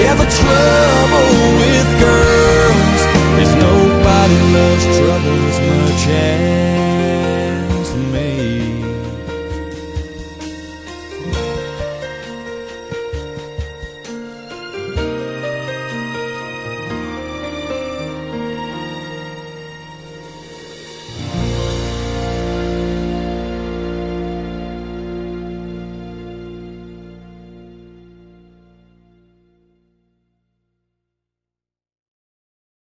Yeah, the trouble with girls is nobody loves